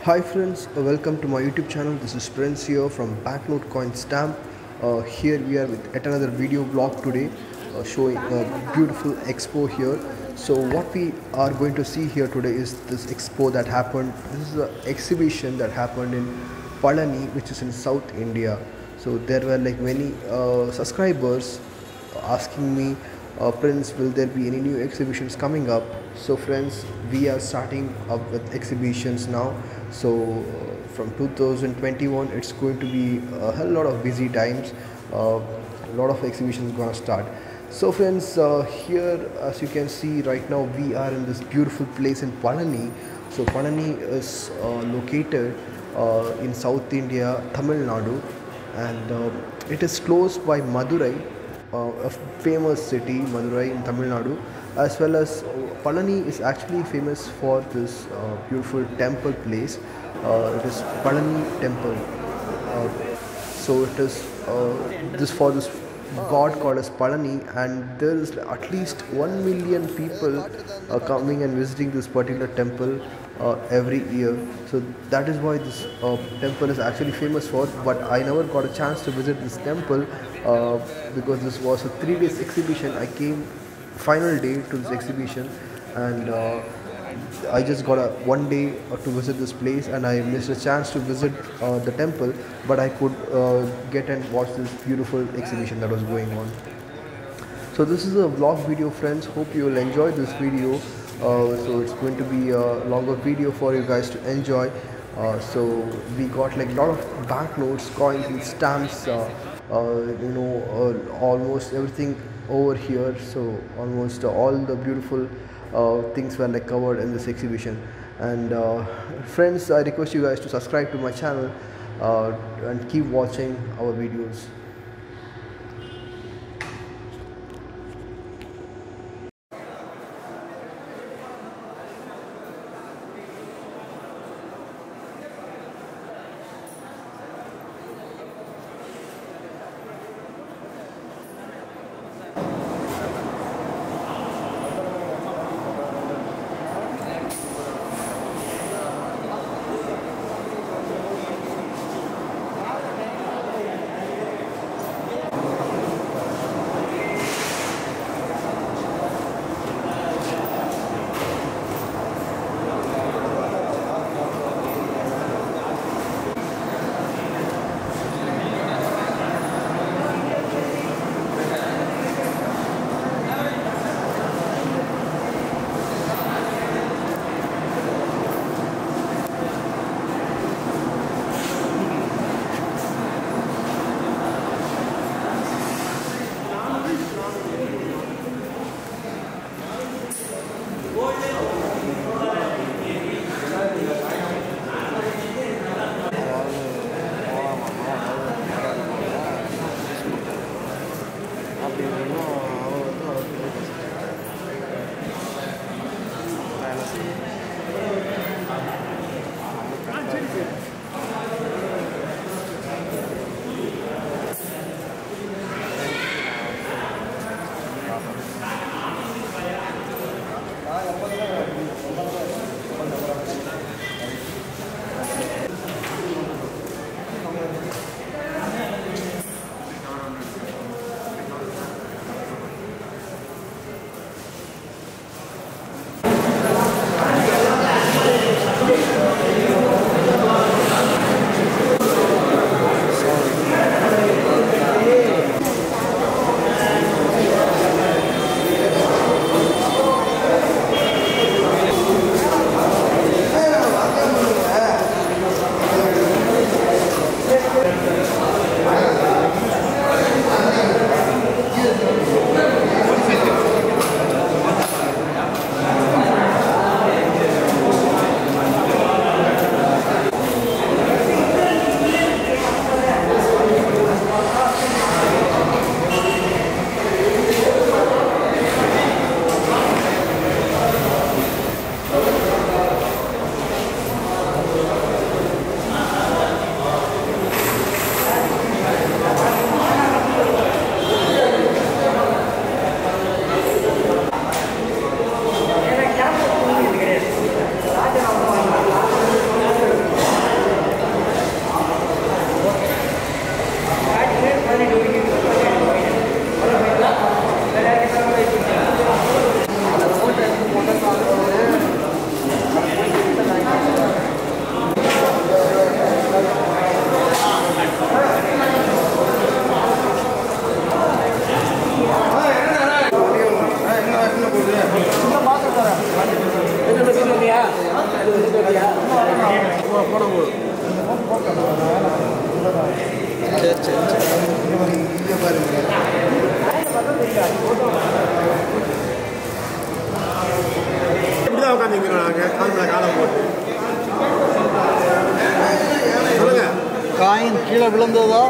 Hi friends, welcome to my YouTube channel. This is Prince here from Banknote Coin Stamp. Here we are with yet another video blog today, showing a beautiful expo here. So what we are going to see here today is this expo that happened. This is an exhibition that happened in Palani, which is in South India. So there were like many subscribers asking me, Prince, will there be any new exhibitions coming up? So friends, we are starting up with exhibitions now. So from 2021 it's going to be a hell lot of busy times. A lot of exhibitions gonna start. So friends, here as you can see right now, we are in this beautiful place in Palani. So Palani is located in South India, Tamil Nadu, and it is close by Madurai, a famous city, Madurai in Tamil Nadu, as well as Palani is actually famous for this beautiful temple place. It is Palani Temple. So it is this for this god called as Palani, and there is at least 1 million people coming and visiting this particular temple every year. So that is why this temple is actually famous for. But I never got a chance to visit this temple because this was a 3 days exhibition. I came final day to this exhibition, and I just got a 1 day to visit this place, and I missed a chance to visit the temple, but I could get and watch this beautiful exhibition that was going on. So this is a vlog video, friends. Hope you will enjoy this video. So it's going to be a longer video for you guys to enjoy. So we got like a lot of banknotes, coins and stamps, almost everything over here. So almost all the beautiful things were like covered in this exhibition. And friends, I request you guys to subscribe to my channel and keep watching our videos. சரி சரி இங்கே பாருங்க. இப்படிதான் உட்காந்துக்கிறோம் நாங்கள் காலம் போட்டு. சொல்லுங்க. Coin கீழே விழுந்ததா?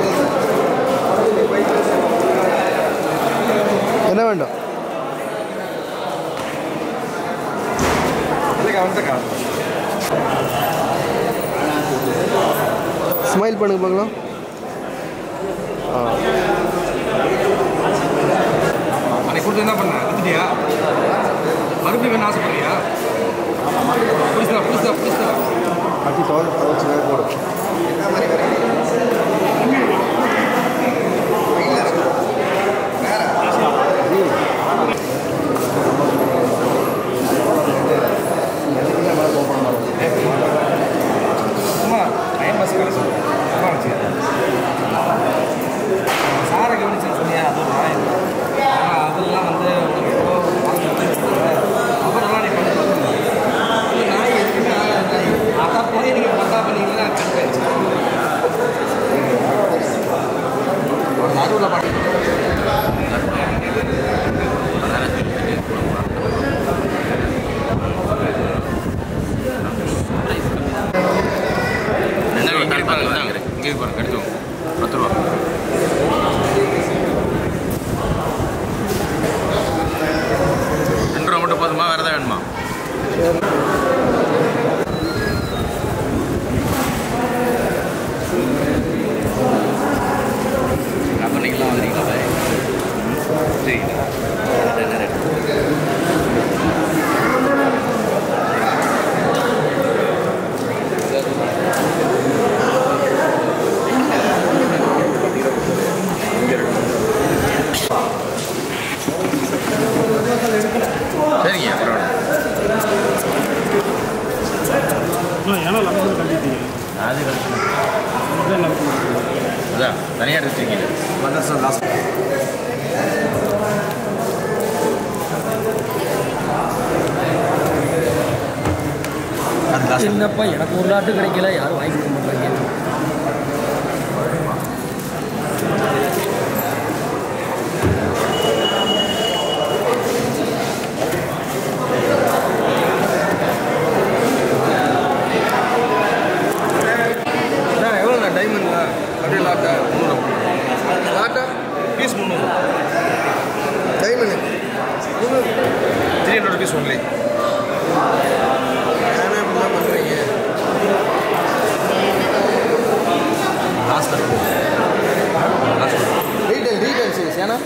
என்ன வேண்டும்? ஸ்மைல் பண்ணுங்க பார்க்கலாம். அன்னைக்கு கொடுத்து என்ன பண்ண எடுத்துட்டியா? மறுபடியும் வேணும் ஆசைப்படுறியா? புடிச்சா அப்படி துவச்சு போடும். சும்மா டைம் பஸ் கடை சாரை கவனிச்சுன்னு சொன்னியா? அதுவும் நாய். ஆனால் அதெல்லாம் வந்து அப்புறம்லாம் நீ பண்ணி நாய் எதுக்குன்னா அதான் போய் நீங்கள் பத்தா பண்ணீங்கன்னா கண்டாச்சு ஒரு நடுவில் பண்ணி இங்கே பாருங்க எடுத்துவோம் 10 ரூபா. ரூபா மட்டும் போதுமா? வேறு எதாவது வேணுமா? பண்ணிக்கலாம் வந்துருக்கீங்களா பாய்? சரிங்களா? சரிங்க அது அதான் தனியாக எடுத்துருக்கீங்க. என்னப்பா எனக்கு ஒரு லாட்டு கிடைக்கல, யாரும் வாங்கி கொடுக்க மாட்டாங்க. எவ்வளோண்ணா டைமண்ட்ண்ணா? அப்படியே லாட்டா 300 லாட்டா பீஸ் 300 டைமண்ட் 300 rupees ஒன்லி. ஏன்னா இப்படிலாம் பண்ணுறீங்க? லாஸ்ட்டில் ரீட்டைல் சீஸ் ஏன்னா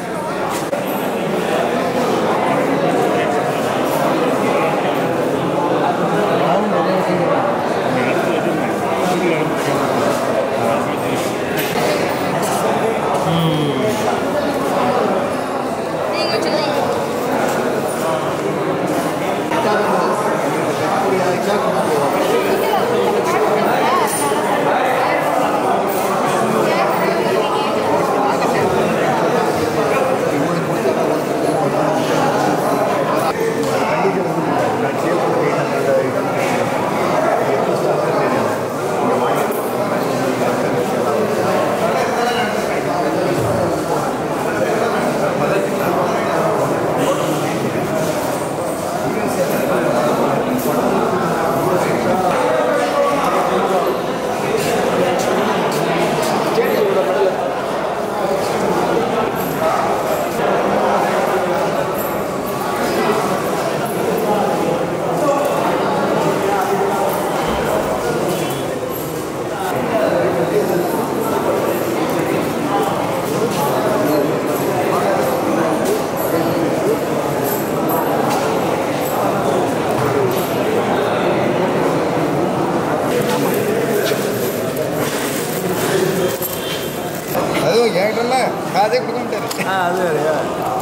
அதுவும் என்கிட்ட காதே கொடுக்க மாட்டாரு. அது வேறையா?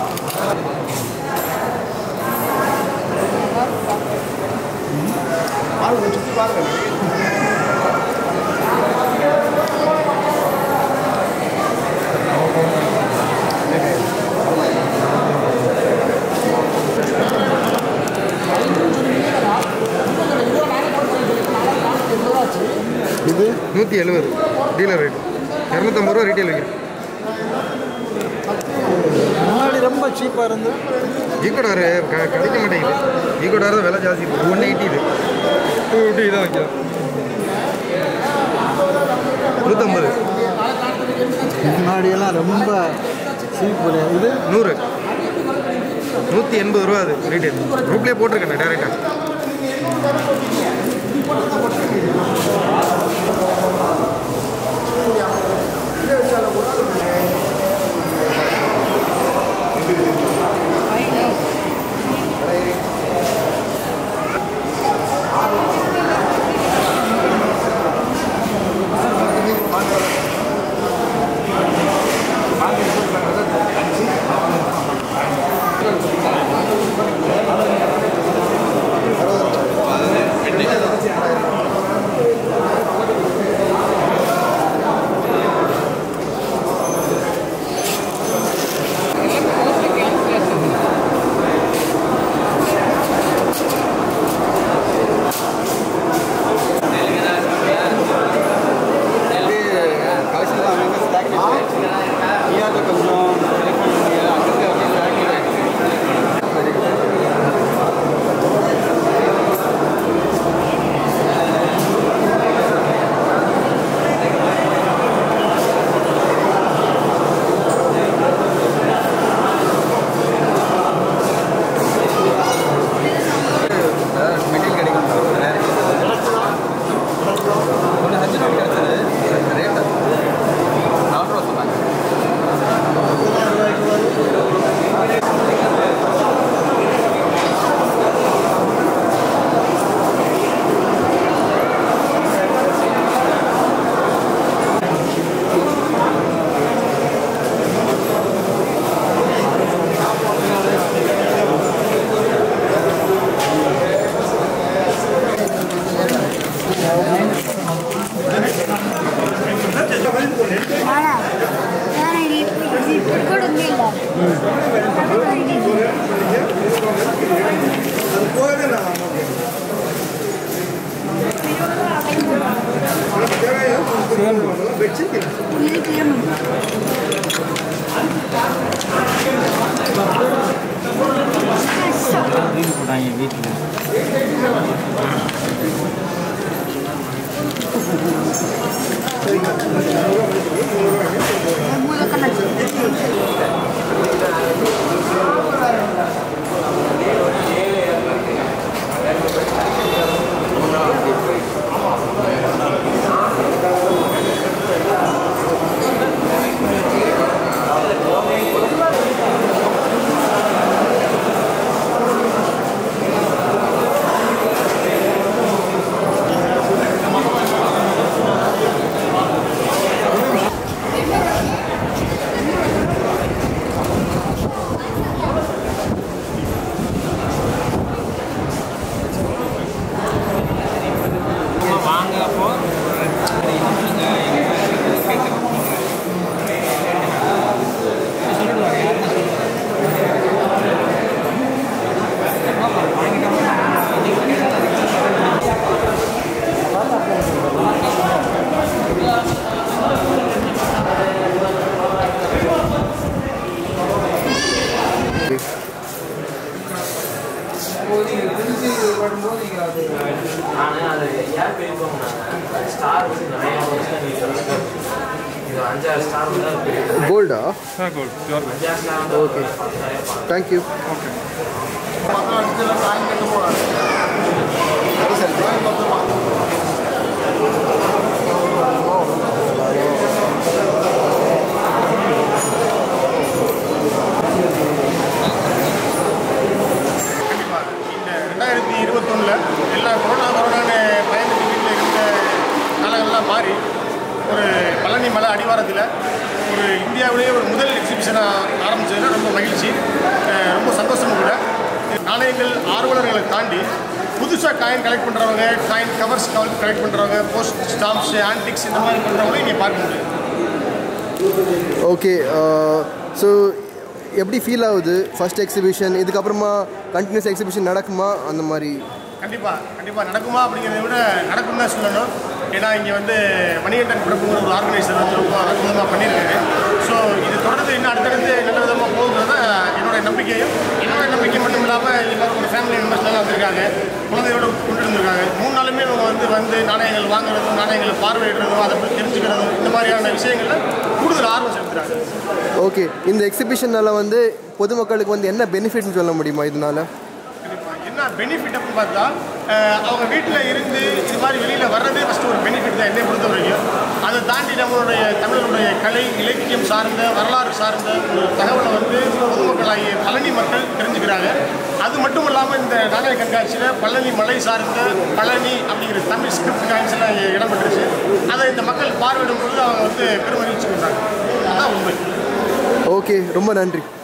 சுற்றி பாருங்க. 170 டீலர் ரேட், 250 ரூபா ரீட்டைல் வைக்கிறேன். முன்னாடி ரொம்ப சீப்பாக இருந்து ஈகோடார் கிடைக்க மாட்டேங்குது. ஈகோடார் தான் விலை ஜாஸ்தி. 180 இது 250 தான் வைக்கலாம். 150. முன்னாடியெல்லாம் ரொம்ப சீப்பு. இது 100, 180 ரூபா அது ரீட்டைல். குரூப்லேயே போட்டிருக்கேன் டேரெக்டாக. Gold? Gold. Okay. Thank you. Okay. எல்லா கொரோனாவோட பயந்துட்டு வீட்டில் இருந்த காலங்கள்லாம் மாறி ஒரு பழனி மலை அடிவாரத்தில் ஒரு இந்தியாவிலேயே ஒரு முதல் எக்ஸிபிஷனாக ஆரம்பித்ததில் ரொம்ப மகிழ்ச்சி, ரொம்ப சந்தோஷமும் கூட. நாணயங்கள் ஆர்வலர்களை தாண்டி புதுசாக காயின் கலெக்ட் பண்ணுறவங்க, காயின் கவர்ஸ் கலெக்ட் பண்ணுறவங்க, போஸ்ட் ஸ்டாம்ப்ஸ், ஆன்டிக்ஸ் இந்த மாதிரி பண்ணுறவங்க இங்கே பார்க்க முடியும். ஓகே, ஸோ எப்படி ஃபீல் ஆகுது ஃபர்ஸ்ட் எக்ஸிபிஷன்? இதுக்கப்புறமா கண்டினியூஸ் எக்ஸிபிஷன் நடக்குமா? அந்த மாதிரி கண்டிப்பாக நடக்குமா அப்படிங்கிறத விட நடக்கும் தான் சொல்லணும். ஏன்னா இங்கே வந்து மணிகண்டன் பிரபுங்கிற ஒரு ஆர்கனைசர் வந்து ரொம்ப அற்புதமாக பண்ணியிருக்காரு. ஸோ இது தொடர்ந்து இன்னும் அடுத்தடுத்து நல்ல விதமாக போகுங்கிறத என்னுடைய நம்பிக்கையும், என்னுடைய நம்பிக்கை மட்டும் இல்லாமல் எல்லாரும் ஒரு ஃபேமிலி மெம்பர்ஸ்லாம் வந்திருக்காங்க, குழந்தையோடு கொண்டு வந்திருக்காங்க. 3 நாளுமே இவங்க வந்து நாணயங்கள் வாங்குறதும், நாணயங்களை பார்வையிடுறதும், அதை பற்றி தெரிஞ்சுக்கிறதும், இந்த மாதிரியான விஷயங்களில் கூடுதல் ஆர்வம் செலுத்துகிறாங்க. ஓகே, இந்த எக்ஸிபிஷனால் வந்து பொதுமக்களுக்கு வந்து என்ன பெனிஃபிட்னு சொல்ல முடியுமா இதனால? என்ன பெனிஃபிட் அப்படின்னு பார்த்தா, அவங்க வீட்டில் இருந்து இது மாதிரி வெளியில் வர்றதே ஃபஸ்ட்டு ஒரு பெனிஃபிட் தான் என்னை பொறுத்த வரைக்கும். அதை தாண்டி நம்மளுடைய தமிழருடைய கலை இலக்கியம் சார்ந்த, வரலாறு சார்ந்த ஒரு தகவலை வந்து பொதுமக்களாகிய பழனி மக்கள் தெரிஞ்சுக்கிறாங்க. அது மட்டும் இல்லாமல் இந்த நாணய கண்காட்சியில் பழனி மலை சார்ந்த பழனி அப்படிங்கிற தமிழ் ஸ்கிரிப்ட் காயின்ஸ் எல்லாம் இடம்பெற்றுச்சு. அதை இந்த மக்கள் பார்வையிடும் பொழுது அவங்க வந்து பெருமகிழ்ச்சி பண்ணுறாங்க. அதுதான் உண்மை. ஓகே, ரொம்ப நன்றி.